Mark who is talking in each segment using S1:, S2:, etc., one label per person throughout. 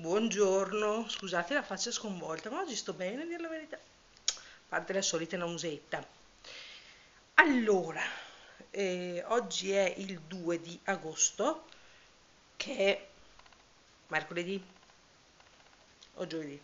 S1: Buongiorno, scusate la faccia sconvolta, ma oggi sto bene a dire la verità, a parte la solita nausetta. Allora, oggi è il 2 di agosto, che è mercoledì o giovedì?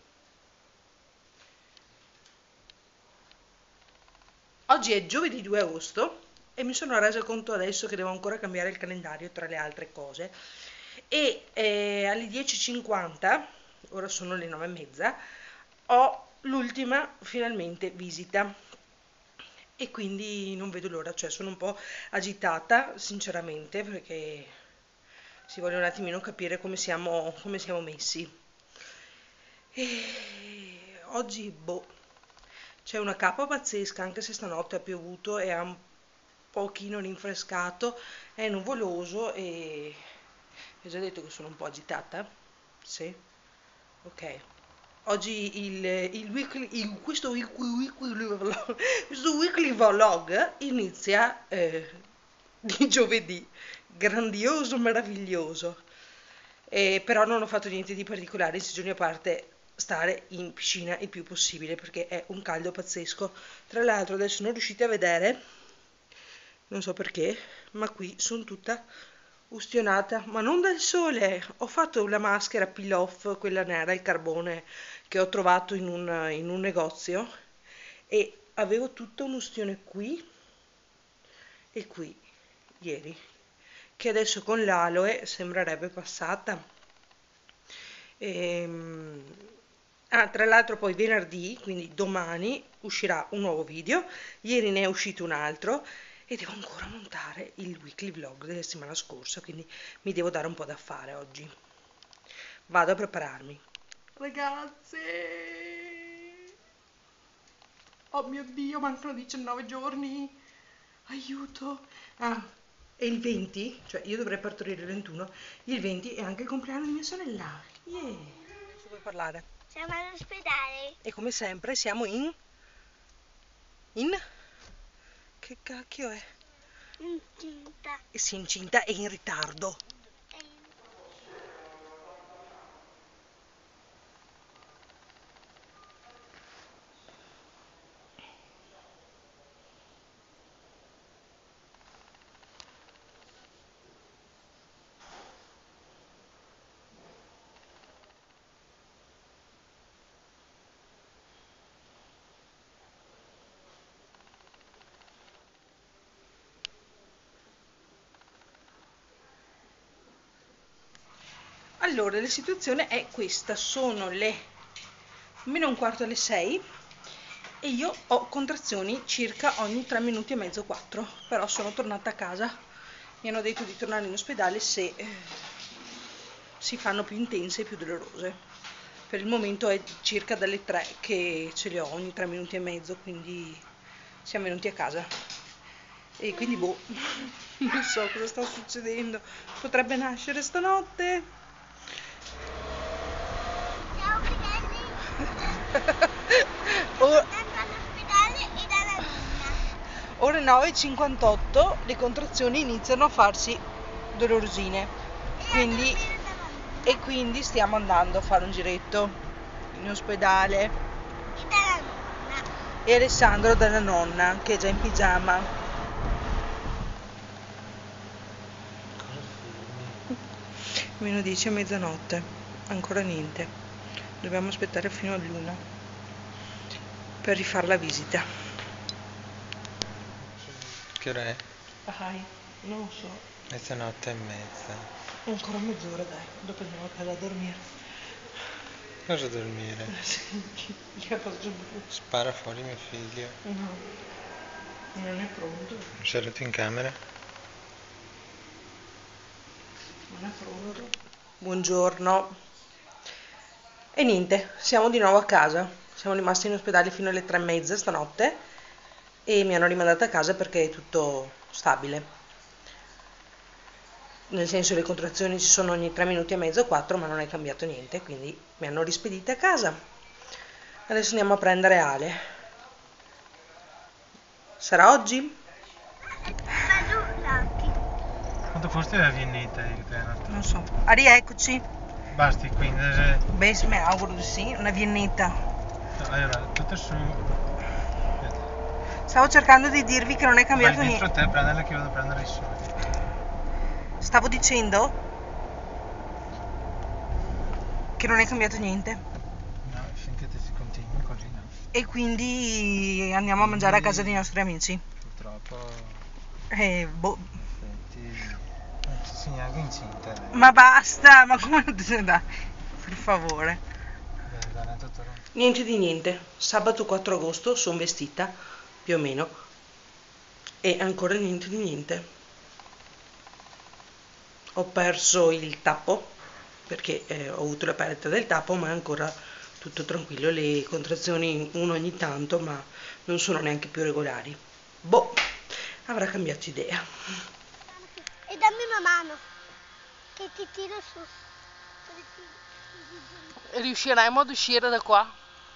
S1: Oggi è giovedì 2 agosto e mi sono resa conto adesso che devo ancora cambiare il calendario tra le altre cose e alle 10:50, ora sono le 9:30, ho l'ultima finalmente visita e quindi non vedo l'ora, cioè sono un po' agitata sinceramente perché si vuole un attimino capire come siamo messi. E oggi, boh, c'è una cappa pazzesca, anche se stanotte ha piovuto e ha un pochino rinfrescato, è nuvoloso e vi ho già detto che sono un po' agitata? Sì? Ok. Oggi questo weekly vlog inizia di giovedì, grandioso, meraviglioso. Però non ho fatto niente di particolare in 6 giorni a parte stare in piscina il più possibile perché è un caldo pazzesco. Tra l'altro adesso non riuscite a vedere, non so perché, ma qui sono tutta ustionata, ma non dal sole. Ho fatto la maschera peel off, quella nera, il carbone che ho trovato in un negozio e avevo tutta un'ustione qui e qui ieri, che adesso con l'aloe sembrerebbe passata. Tra l'altro poi venerdì, quindi domani, uscirà un nuovo video, ieri ne è uscito un altro e devo ancora montare il weekly vlog della settimana scorsa, quindi mi devo dare un po' da fare oggi. Vado a prepararmi. Ragazze! Oh mio Dio, mancano 19 giorni! Aiuto! Ah, e il 20, cioè io dovrei partorire il 21, il 20 è anche il compleanno di mia sorella. Yeah! Cosa vuoi parlare?
S2: Siamo all'ospedale.
S1: E come sempre siamo in... Che cacchio è?
S2: Incinta.
S1: E si è incinta e in ritardo. Allora, la situazione è questa, sono le meno un quarto alle 6 e io ho contrazioni circa ogni 3 minuti e mezzo, 4, però sono tornata a casa. Mi hanno detto di tornare in ospedale se si fanno più intense e più dolorose. Per il momento è circa dalle 3 che ce le ho ogni 3 minuti e mezzo, quindi siamo venuti a casa. E quindi boh, non so cosa sta succedendo. Potrebbe nascere stanotte.
S2: Ciao Pirelli.
S1: Ora,
S2: Andando all'ospedale e dalla nonna.
S1: ore 9:58, le contrazioni iniziano a farsi dolorosine. Quindi, e quindi stiamo andando a fare un giretto in ospedale.
S2: E dalla nonna.
S1: E Alessandro dalla nonna, che è già in pigiama. Meno 10 a mezzanotte, ancora niente. Dobbiamo aspettare fino all'1 per rifare la visita.
S3: Che ora è?
S1: Non so.
S3: Mezzanotte e mezza.
S1: Ancora mezz'ora, dai, dopo andiamo a casa a dormire.
S3: Cosa dormire?
S1: Senti, che faccio blu.
S3: Spara fuori mio figlio.
S1: No, non è pronto.
S3: Seduto in camera?
S1: Non è pronto. Buongiorno. E niente, siamo di nuovo a casa. Siamo rimasti in ospedale fino alle 3:30 stanotte e mi hanno rimandata a casa perché è tutto stabile. Nel senso, le contrazioni ci sono ogni 3 minuti e mezzo, 4, ma non è cambiato niente, quindi mi hanno rispedita a casa. Adesso andiamo a prendere Ale. Sarà oggi?
S2: Vado l'occhio.
S3: Quanto forse la viennetta in realtà?
S1: Non so. Ari, eccoci.
S3: Basti, quindi...
S1: Beh, mi auguro di sì, una viennetta.
S3: Allora, tutto su...
S1: Stavo cercando di dirvi che non è
S3: Vai
S1: cambiato
S3: dentro
S1: niente.
S3: te, prenderla che io vado a prendere i soldi.
S1: Stavo dicendo che non è cambiato niente.
S3: No, finché ti si continui così no.
S1: E quindi andiamo a mangiare a casa dei nostri amici.
S3: Purtroppo...
S1: Boh.
S3: Effetti... Non ci sei neanche incinta.
S1: Ma basta, ma come dai, per favore.
S3: Beh, dai, tutto...
S1: Niente di niente. Sabato 4 agosto sono vestita, più o meno. E ancora niente di niente. Ho perso il tappo, perché ho avuto la perdita del tappo, ma è ancora tutto tranquillo. Le contrazioni uno ogni tanto, ma non sono neanche più regolari. Boh, avrà cambiato idea.
S2: E dammi una mano, che ti tiro su.
S1: Riusciremo ad uscire da qua?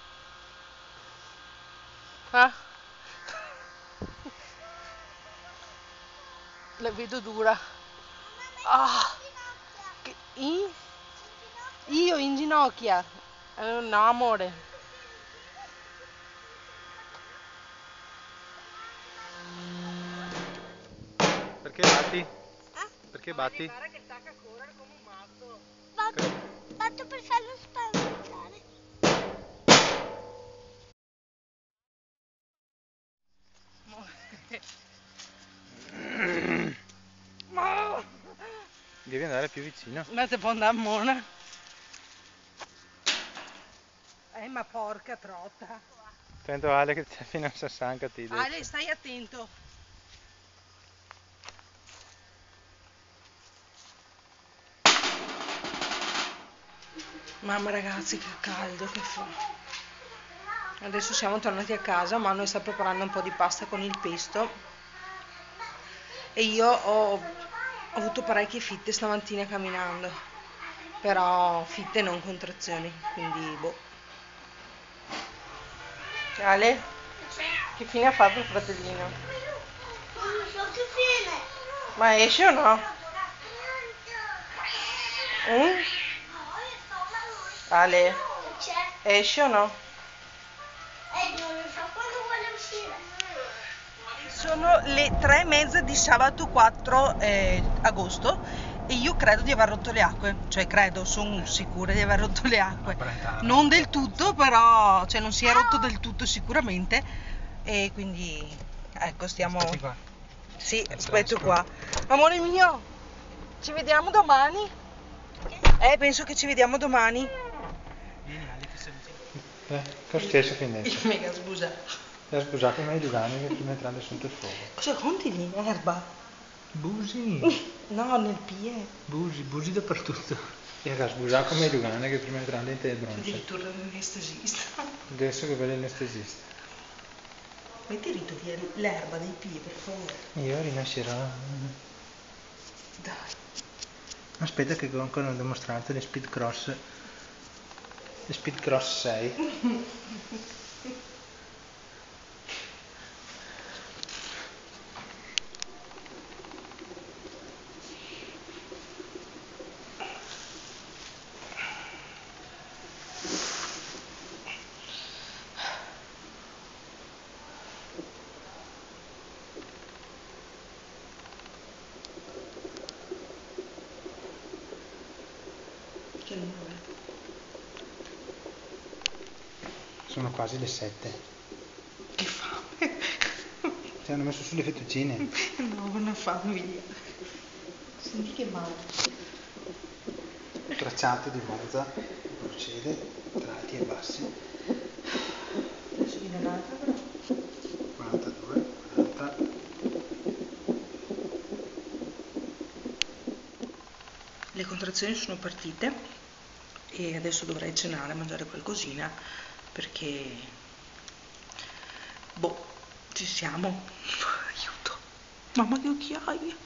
S1: La vedo dura. Io in ginocchia? No, amore.
S3: Perché batti? Perché batti?
S1: Guarda che stacca a correre come un matto.
S2: Fatto per farlo spaventare.
S3: Devi andare più vicino.
S1: Ma se può andare a Mona. Ma porca trotta.
S3: Attento Ale che c'è fino a Sassancati.
S1: Ale, stai attento. Mamma ragazzi, che caldo che fa. Adesso siamo tornati a casa, Manu sta preparando un po' di pasta con il pesto. E io ho avuto parecchie fitte stamattina camminando. Però fitte non contrazioni, quindi boh. Ale, che fine ha fatto il fratellino?
S2: Non so che fine.
S1: Ma esce o no? Ale,
S2: C'è.
S1: esce o no?
S2: Non so quando vuole uscire.
S1: Sono le 3:30 di sabato 4 agosto e io credo di aver rotto le acque, cioè credo, sono sicura di aver rotto le acque. Non del tutto, però, cioè non si è rotto del tutto sicuramente e quindi ecco stiamo...
S3: Aspetti qua.
S1: Sì, aspetto qua. Amore mio, ci vediamo domani? Penso che ci vediamo domani.
S3: Vieni Ale che sei vicino. Cosa è successo fin adesso?
S1: Mega scusa.
S3: Ti ha scusato mai di Lugano che prima entrando sotto il fuoco.
S1: Cosa conti lì in erba?
S3: Busi.
S1: No, nel pie.
S3: Busi dappertutto. E ha scusato come Lugano che prima entrando in te bronzo.
S1: Addirittura l'anestesista.
S3: Adesso che vede l'anestesista.
S1: Metti rito l'erba dei piedi, per favore.
S3: Io rinascerò.
S1: Dai.
S3: Aspetta che comunque non ho dimostrato le Speed Cross 6.
S1: Che nome?
S3: Sono quasi le 7.
S1: Che fame.
S3: Ti hanno messo sulle fettuccine.
S1: No, una famiglia. Senti che male.
S3: Tracciato di Monza procede tra alti e bassi.
S1: Adesso viene un'altra però.
S3: 42, 40.
S1: Le contrazioni sono partite e adesso dovrei cenare, mangiare qualcosina perché boh, ci siamo. Aiuto. Mamma che occhiaie.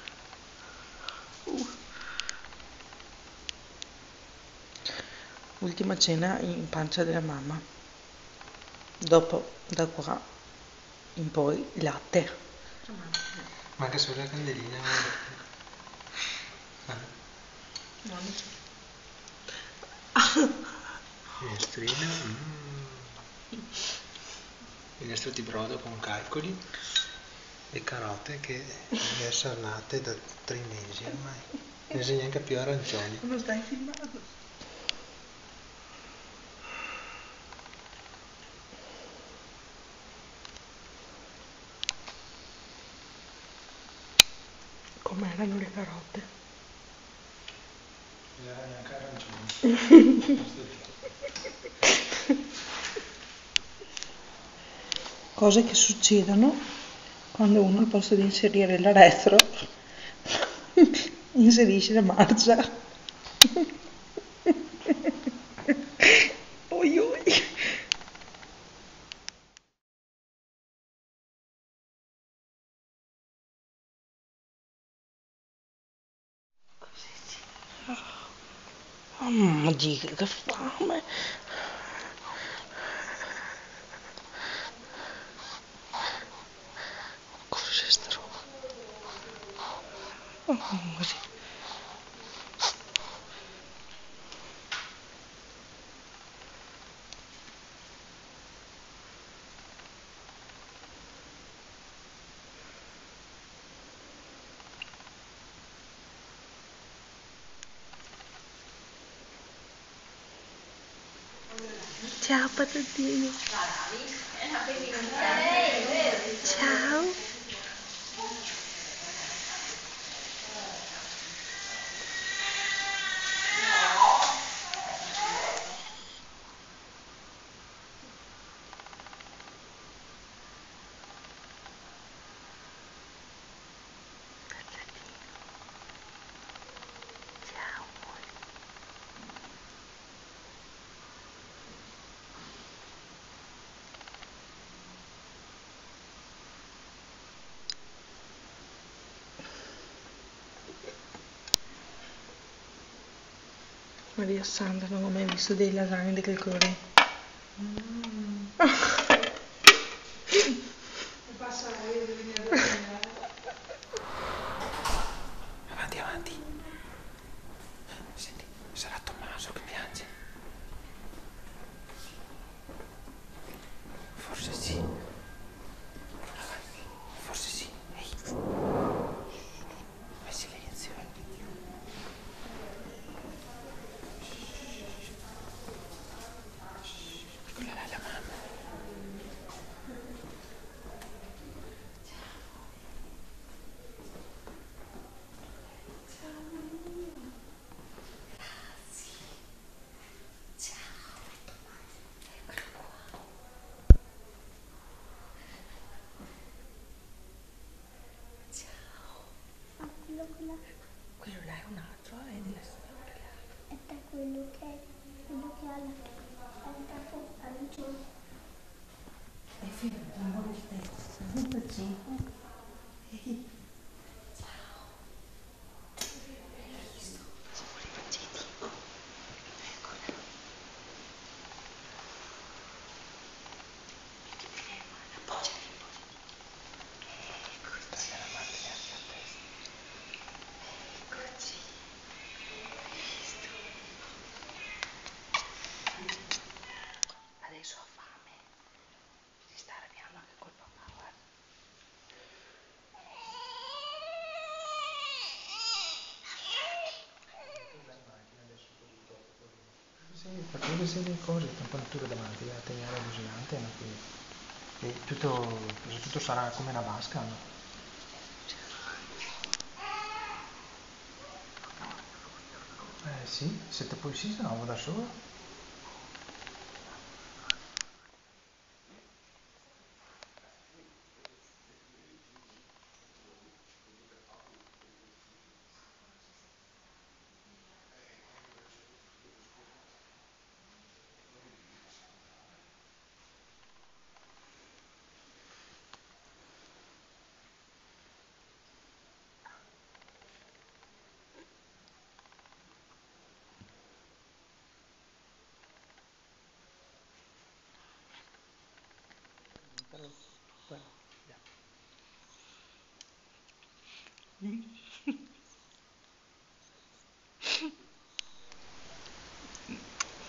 S1: Ultima cena in pancia della mamma. Dopo da qua in poi latte.
S3: Manca solo la candelina.
S1: No, non c'è.
S3: Minestrina. Minestra di brodo con calcoli e carote che le ho sarnate da 3 mesi ormai. Ne so neanche più arancioni.
S1: Non stai filmando? Com'erano le carote?
S3: Non era neanche arancioni.
S1: Cose che succedono quando uno al posto di inserire la retro inserisce la marcia. Oi oi. Mamma mia, che fame. Cos'è sta roba? Mamma mia. Ciao patatine. Ciao. Ciao amore. Maria Sandra, non ho mai visto dei lasagne di quel colore.
S3: Avanti, avanti. Senti, sarà Tommaso che piange. Forse sì. Avanti. Forse sì. Ehi. Fai silenzio. Quella là è la mamma.
S1: Quello là è un altro, è della signora là.
S2: Ed è quello che ha il capo arancione.
S1: È figlio di amore stesso, sentaci. Adesso ha fame. Si sta arrabbiando anche col papà, guarda.
S3: Sì, perché deve essere cose, temperatura davanti, la teniamo gigante, no? E tutto sarà come una vasca, no? Sì, se te poi sì, se no vado da solo.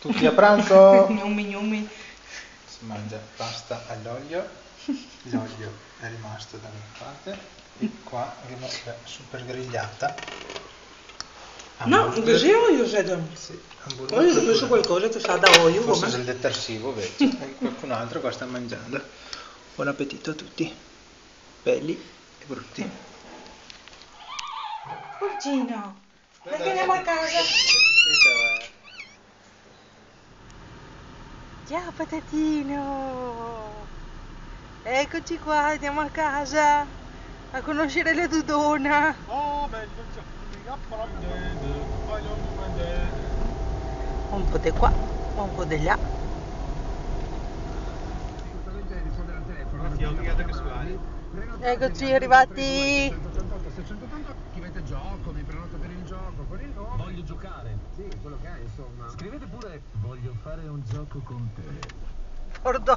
S3: Tutti a pranzo!
S1: Gnumi gnumi.
S3: Si mangia pasta all'olio, l'olio è rimasto da una parte e qua abbiamo la super grigliata.
S1: No, così olio vedo.
S3: Sì,
S1: Olio ho preso qualcosa che sa da olio.
S3: Forse
S1: Come?
S3: del detersivo invece. E qualcun altro qua sta mangiando. Buon appetito a tutti, belli e brutti.
S1: Cugino, perché andiamo a casa? Ciao patatino! Eccoci qua, andiamo a casa a conoscere la Dudona. Un po' di qua, un po' di là. Eccoci arrivati.
S4: Chi mette gioco, mi prenota per il gioco, con il nome.
S5: Voglio giocare.
S4: Sì, quello che è, insomma.
S5: Scrivete pure voglio fare un gioco con te.
S1: Porto.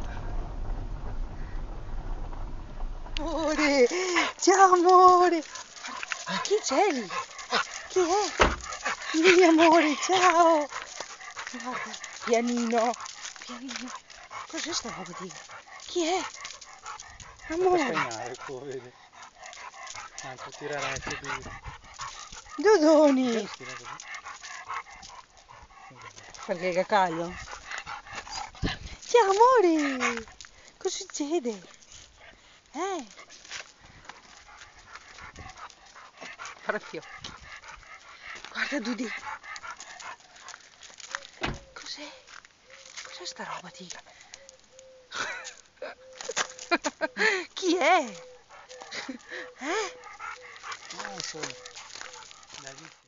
S1: Amore, ciao amore. Chi c'è lì? Chi è? Vieni amore, ciao. Guarda, pianino, pianino. Cos'è sta roba di? Chi è? Amore.
S3: Anche tirare anche di...
S1: Dodoni. Perché è cacaglio? Ciao amore. Cosa succede? Fare fiocchi. Guarda Dudi. Cos'è? Cos'è sta roba di? Chi è?
S3: Non so, dai.